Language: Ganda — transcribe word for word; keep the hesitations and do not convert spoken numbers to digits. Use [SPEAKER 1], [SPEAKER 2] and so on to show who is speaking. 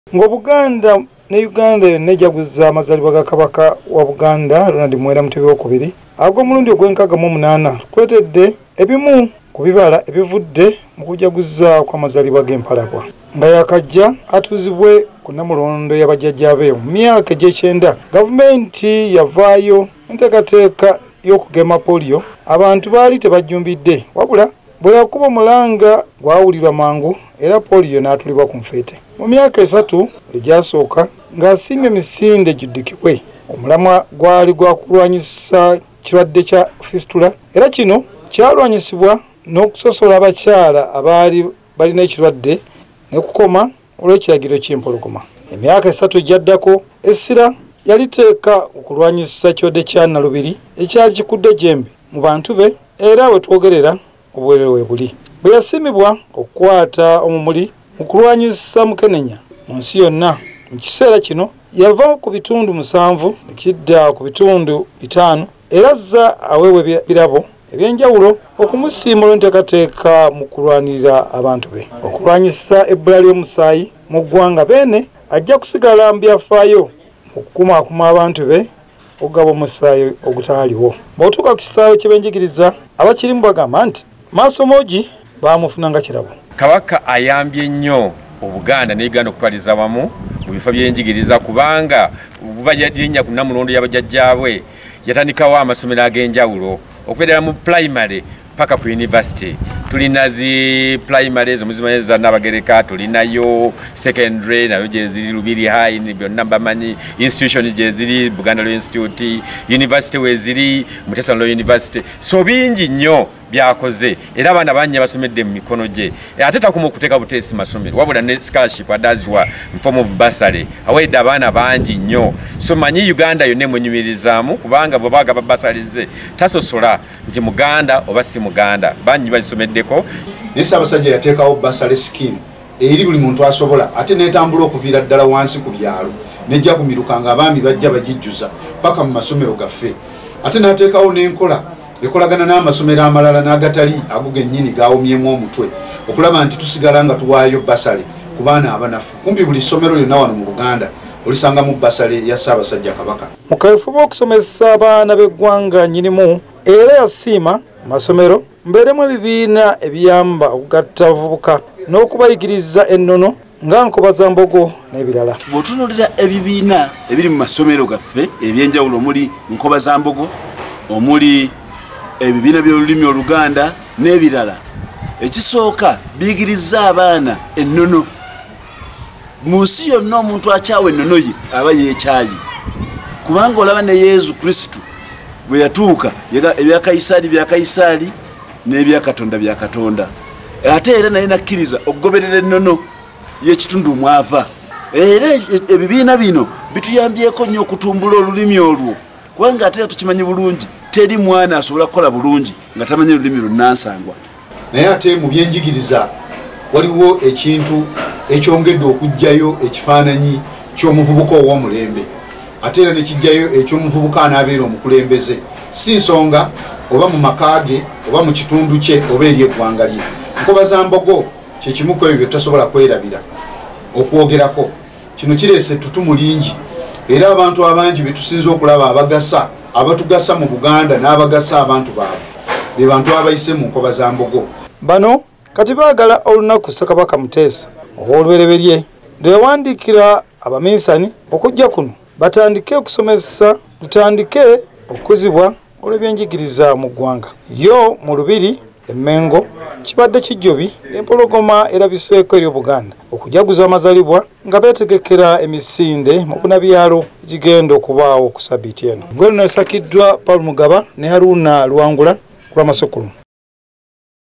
[SPEAKER 1] Ngo Buganda ne Uganda nejaguza amazalibwa ga Kabaka wa Buganda Ronald Mwera Mutebi okubiri agwo mulundi ogwenkaga mu munana kwetedde ebimu kubibala ebivudde mu kujaguza kwa mazalibwa g'empalabwa nga yakajja atuzibwe ku namulondo y'abajjajjabe mu myaka egy'ekyenda gavumenti yavaayo enteekateeka y'okugema polio abantu baali tebajjumbidde wabula bwe yakuba omulanga gwawulirwa mangu era polio n'atulibwa ku nfeete mu myaka esatu egyasooka ng'asiimye emisinde giddukibwe omulamwa gwali gwakulwanyisa kirwadde kya fistula era kino kyalwanyisibwa n'okusosola abakyala abaali balina ekirwadde ne kukoma olw'ekiragiro ky'empologoma. Emyaka esatu egyaddako essira yaliteeka okulwanyisa kirwadde kya Nalubiri ekyali kikudde jembe mu bantu be era we twogerera obwerere we buli. Bwe yasimibwa okukwata omumuli mu kulwanyisa Mukenenya mu nsi yonna mu kiseera kino yava ku bitundu musanvu ekidda ku bitundu bitaano era azza aweewe birabo ebyenjawulo okumusiima olw'enteekateeka mu kulwanirira abantu be okulwanyisa ebbula ly'omusaayi mu ggwanga beene ajja kusigala mu byafaayo okukumaakuma abantu be okugaba omusaayi ogutaaliwo. Bw'otuuka ku kisaawe kye benjigiriza abakirimu bagamba nti Maasomogi baamufuna nga kirabo.
[SPEAKER 2] Kabaka ayambye nnyo Obuganda ne Uganda okutwaliza wamu mu bifo by'enjigiriza kubanga buva linnya ku namulondo y'abajjajjaabwe yatandikawo amasomero ag'enjawulo okubeera mu primary paka ku university. Tulina zi primary zo muzimanyiriza n'abagereka, tulinayo secondary nayo gye ziri Lubiri High ne byonna bamanyi, institutions gye ziri Buganda Law Institute, university we ziri Muteesa Law University. So bingi nnyo byakoze era abaana bannya basomedde mu mikono gye ate takuma okuteeka buteesi masomero wabula ne scholarship adazwa in form of bursary awedde abaana bangi nnyo. So manyi Uganda yonna emwenyumirizaamu kubanga bwe baagaba basalize tasosola nti Muganda oba si Muganda bangi bazisomeddeko.
[SPEAKER 3] Naye Ssaabasajja yateekawo bursary scheme eri buli muntu asobola ate n'etambula okuviira ddala wansi ku byalo nejja kumiruka nga abaami bajja bagijjuza paka mu masomero gaffe ate n'ateekawo n'enkola ekolagana n'amasomero amalala n'agatali ago gennyini gaawomyemu omutwe okulaba nti tusigala nga tuwaayo basale ku baana abanafu. Kumpi buli ssomero lyonna wano mu Buganda olisangamu basale ya Ssaabasajja Kabaka.
[SPEAKER 1] Mu kaweefube okusomesa abaana b'eggwanga nnyinimu era yasiima masomero mbeeremu ebibiina ebiyamba okugatta abavubuka n'okubayigiriza ennono nga Nkobazambogo n'ebirala.
[SPEAKER 4] Bw'otunuulira ebibiina ebiri mu masomero gaffe ebyenjawulo omuli Nkobazambogo omuli ebibiina by'olulimi Oluganda n'ebirala ekisooka biyigiriza abaana ennono. Mu nsi yonna omuntu akyawa ennono ye aba yeekyayi kubanga olaba ne Yesu Kristo bwe yatuuka ebya Kayisaali bya Kayisaali n'ebya Katonda bya Katonda ate era naye nakkiriza okugoberera ennono y'ekitundu mwava. Era ebibiina bino bituyambyeko nnyo okutumbula olulimi olwo kubanga ate tukimanyi bulungi teri mwana asobola kukola bulungi nga tamanyi olulimi lunnansangwa.
[SPEAKER 3] Naye ate mu byenjigiriza waliwo ekintu ekyongedde okujjayo ekifaananyi ky'omuvubuka ow'omulembe ate era nekijjayo eky'omuvubuka anaabeera omukulembeze si nsonga oba mu maka ge oba mu kitundu kye oba eri eggwanga lye. Nkobazambogo kye kimu ku ebyo bye tutasobola kwerabira okwogerako. Kino kireese ettutumu lingi era abantu abangi be tusinza okulaba abagasa abatugasa mu Buganda n'abagasa abantu baabwe be bantu abayise mu Nkobazambogo.
[SPEAKER 1] Bano kati baagala olunaku Ssekabaka Muteesa ow'olubereberye lwe yawandiikira abaminsani okujja kuno batandike okusomesa tutandike okukuzibwa olw'ebyenjigiriza mu ggwanga. Yo mu Lubiri Emmengo kibadde kijjobi empologoma erabiseeko eri Buganda okujaguza amazalibwa nga beetegekera emisinde mu bunabyalo gigenda okubaawo ku Sabbiiti eno. Gwe luno esakiddwa Paul Mugaba ne Haruna Luwangula ku lw'amasukulu.